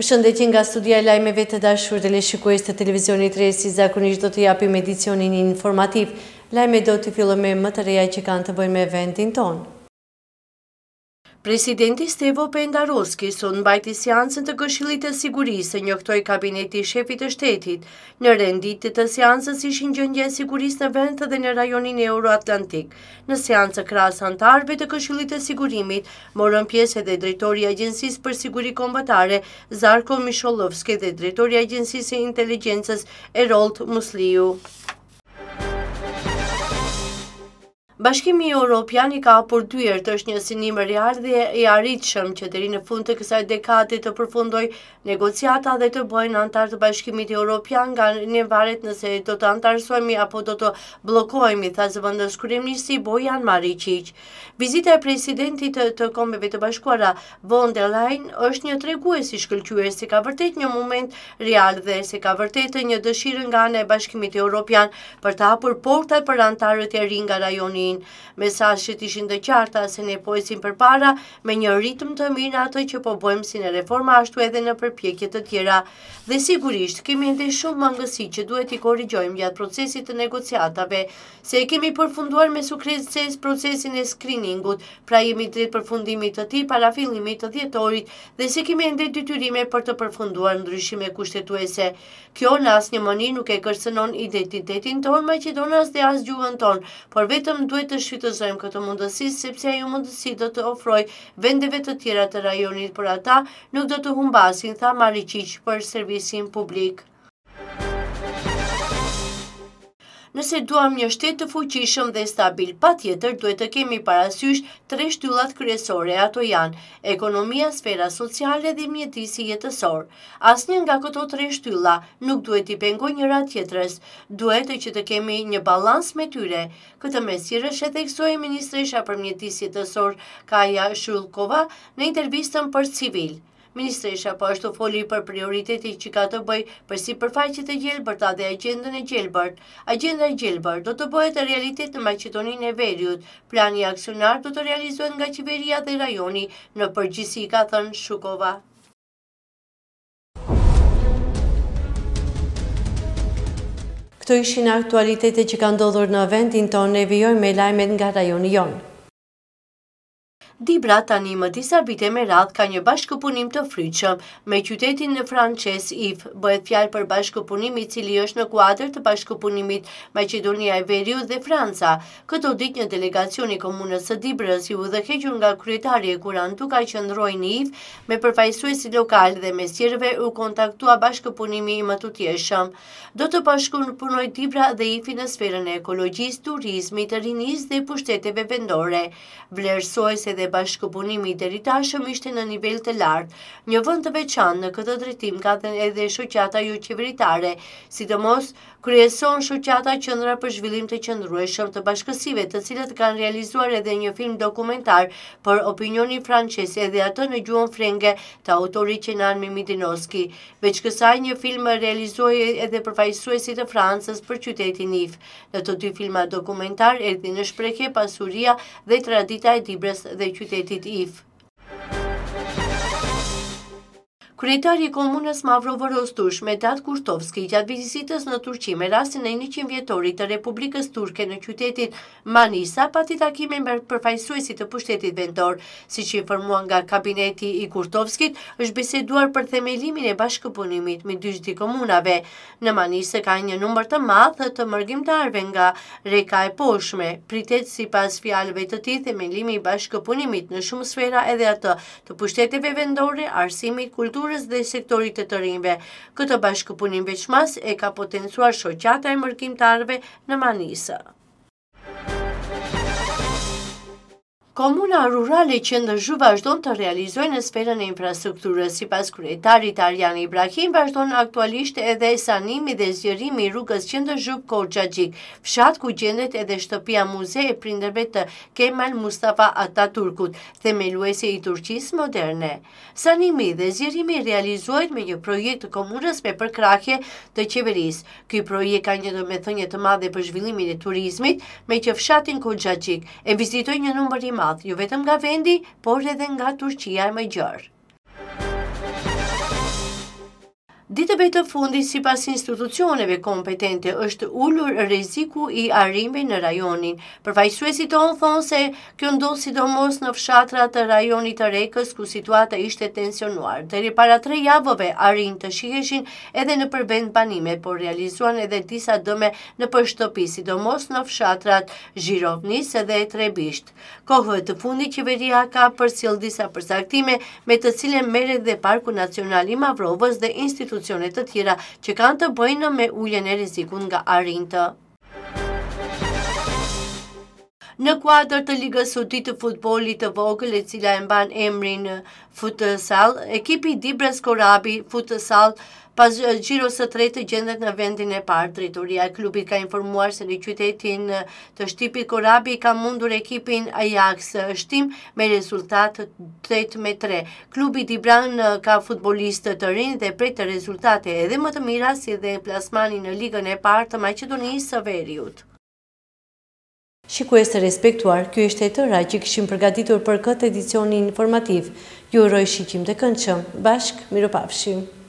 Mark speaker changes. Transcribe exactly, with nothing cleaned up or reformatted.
Speaker 1: Përshëndetje nga studia e lajmeve të dashur teleshikues të televizionit tre, si zakonisht do të japim edicionin informativ. Lajme do të fillojmë me më të reja që kanë të bëjnë me vendin tonë. Presidenti Stevo Pendarovski sot mbajti seancën të Këshillit të Sigurisë, njoftoi kabineti i shefit të shtetit. Në renditje të seancës ishin gjendja e sigurisë në vend dhe në rajonin Euroatlantik. Në seancë krahas anëtarëve të Këshillit të Sigurimit morën pjesë edhe drejtori i Agjencisë për Siguri Kombëtare Zarko Mishollovski dhe drejtori i Agjencisë së Inteligjencës Erold Musliu. Bashkimi Evropian i ka hapur dyert, është një synim real dhe i arritshëm që deri në fund të kësaj dekade të përfundojë negociata dhe të bëjnë antar të Bashkimit Evropian, nga ne varet nëse do të antarësohemi apo do të bllokohemi, tha zëvendës kryeministri Bojan Maričić. Vizita e presidentit të, të Kombeve të Bashkuara von der Leyen është një tregues i shkëlqyer se ka vërtet një moment real dhe se ka vërtet një dëshirë nga ana e Bashkimit Evropian për të hapur portat për antarët e rinj nga rajoni. Mesazhet ishin të qarta se ne po ecim përpara me një ritëm të mirë atë që po bëjmë si në reforma, ashtu edhe në përpjekje të tjera. Dhe sigurisht kemi ende shumë mangësi që duhet i korrigjojmë gjatë procesit të negociatave, se e kemi përfunduar me sukses procesin e screeningut, pra jemi drejt përfundimit të tij para fillimit të dhjetorit dhe se kemi ende detyrime për të përfunduar ndryshime kushtetuese. Kjo në asnjë mënyrë nuk e kërcënon identitetin tonë maqedonas dhe as gjuhën tonë, por vetëm duhet të shfrytëzojmë këtë mundësi, sepse ajo mundësi do të ofrojë vendeve të tjera të rajonit, por ata nuk do të humbasin, tha Maričić për servisin publik. Nëse duam një shtet të fuqishëm dhe stabil, patjetër duhet të kemi parasysh tre shtyllat kryesore, ato janë ekonomia, sfera sociale dhe mjedisi jetësor. Asnjë nga këto tre shtylla nuk duhet i pengojë njëra tjetrës, duhet që të kemi një ballans me tyre. Këtë mesazh e theksoi ministresha për mjedis jetësor Kaja Shulkova në intervistën për Civil. Ministresha po ashtu foli për prioritetin që ka të bëjë për sipërfaqet e gjelbërta dhe agjendën e gjelbërt. Agjenda e gjelbërt do të bëhet realitet në Maqedoninë e Veriut. Plani aksionar do të realizohet nga qeveria dhe rajoni në përgjithësi, ka thënë Shukova. Këto ishin aktualitetet që kanë ndodhur në vendin tonë, ne vijojmë me lajmet nga rajoni jonë. Dibra tani më disa vite me radh ka një bashkëpunim të fryqëm me qytetin në francez If. Bëhet fjalë për bashkëpunim i cili është në kuadër të bashkëpunimit Maqedonia e Veriut dhe Franca. Këto ditë një delegacion i komunës së Dibrës, i udhëhequr nga kryetari e Kurantu, ka qëndruar në If me përfaqësuesi lokal dhe mesjerëve u kontaktua bashkëpunimi i mëtutjeshëm. Do të bashkëpunojë Dibra dhe Ifi në sferën e ekologjisë, turizmit, rinisë dhe pushteteve vendore. Vlerësohet se dhe bashkëpunimi i deri tashëm ishte në nivel të lartë. Një vend të veçantë në këtë drejtim ka thënë edhe shoqata jo qeveritare, sidomos kryeson shoqata Qendra për Zhvillim të Qëndrueshëm të Bashkësive, të cilët kanë realizuar edhe një film dokumentar për opinionin francez, edhe atë në gjuhën frenge të autorit Kenan Mimitinovski. Veç kësaj, një film realizoi edhe përfaqësuesi të Francës për qytetin If. Në të dy filma dokumentar erdhi në shprehje pasuria dhe tradita e Dibrës dhe qytetit If. Kryetari i komunës Mavrovoros-Tush, Medat Kurtovski, gjatë vizitës në Turqi me rastin e njëqind vjetorit të Republikës Turke në qytetin Manisa, pati takime me përfaqësuesit të pushtetit vendor. Siç informua nga kabineti i Kurtovskit, është biseduar për themelimin e bashkëpunimit midis dy komunave. Në Manisë ka një numër të madh të mërgjimtarëve nga Reka e Poshtme. Pritet sipas fjalëve të tij themelimi i bashkëpunimit në shumë sfera, edhe atë të pushteteve vendore, arsimit, kulturës dhe sektorit të të rinjve. Këtë bashkëpunim veçmas e ka potencuar shoqata e mërgjimtarëve në Manisë. Komuna rurale Qëndër vazhdon të realizojë në sferën e infrastrukturës. Sipas kryetarit Arjan Ibrahim, vazhdon aktualisht edhe sanimi dhe zgjerimi i rrugës Qëndër-Zhuk-Korçaxhik, fshat ku gjendet edhe shtëpia muze e prindërve të Kemal Mustafa Ataturkut, themeluesi i Turqisë moderne. Sanimi dhe zgjerimi realizohet me një projekt të komunës me përkrahje të qeverisë. Ky projekt ka një domethënie të madhe për zhvillimin e turizmit, me që fshatin Korçaxhik e vizitoi një numër i madh jo vetëm nga vendi, por edhe nga Turqia e Mëgjer. Ditëve të fundit, sipas institucioneve kompetente, është ulur rreziku i arrimeve në rajonin. Përfaqësuesit tonë thonë se kjo ndodh sidomos në fshatrat të rajonit të Rekës, ku situata ishte tensionuar. Deri para tre javëve arrin të shiheshin edhe në përbend banime, por realizuan edhe disa dëme në përshtëpi, sidomos në fshatrat Zhirovnis dhe Trebisht. Kohëve të fundit, qeveria ka përcjell disa përcaktime me të cilën merret dhe Parku Nacional i Mavrovës dhe institucionet të tjera që kanë të bëjnë me uljen e rrezikut nga arrinjtë. Në kuadër të Ligës Saudite të futbollit të vogël, e cila e mban emrin Futsal, ekipi Dibras Korabi Futsal pas xhiros së tretë gjendet në vendin e parë. Drejtoria e klubit ka informuar se në qytetin të Shtipit Korabi ka mundur ekipin Ajax Shtim me rezultat tetë me tre. Klubi Dibran ka futbollistë të rinj dhe pret rezultate edhe më të mira si dhe plasmani në Ligën e parë të Maqedonisë së Veriut. Shikues të respektuar, ky ishte e tëra që kishim përgatitur për këtë edicion informativ. Ju uroj shikim të këndshëm. Bashk, mirupafshim.